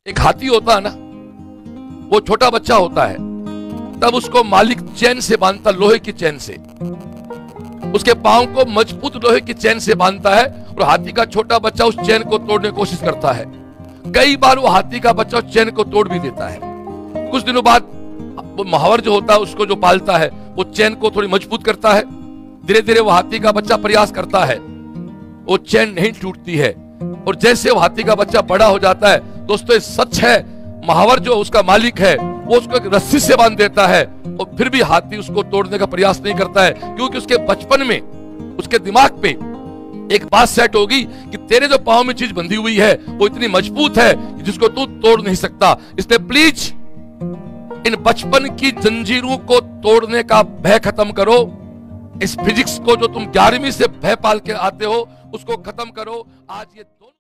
एक हाथी होता है ना, वो छोटा बच्चा होता है, तब उसको मालिक चैन से बांधता, लोहे की चैन से, उसके पांव को मजबूत लोहे की चैन से बांधता है, और हाथी का छोटा बच्चा उस चैन को तोड़ने की कोशिश करता है। कई बार वो हाथी का बच्चा उस चैन को तोड़ भी देता है। कुछ दिनों बाद वो महावर जो होता है, उसको जो पालता है, वो चैन को थोड़ी मजबूत करता है। धीरे धीरे वो हाथी का बच्चा प्रयास करता है, वो चैन नहीं टूटती है, और जैसे वो हाथी का बच्चा बड़ा हो जाता है, दोस्तों ये सच है, महावर जो उसका मालिक है वो उसको एक रस्सी से बांध देता है, और फिर भी हाथी उसको तोड़ने का प्रयास नहीं करता है, क्योंकि उसके बचपन में उसके दिमाग पे एक बात सेट होगी कि तेरे जो पांव में चीज बंधी हुई है वो इतनी मजबूत है जिसको तू तोड़ नहीं सकता। इसलिए प्लीज इन बचपन की जंजीरों को तोड़ने का भय खत्म करो। इस फिजिक्स को जो तुम 11वीं से भय पाल के आते हो उसको खत्म करो। आज ये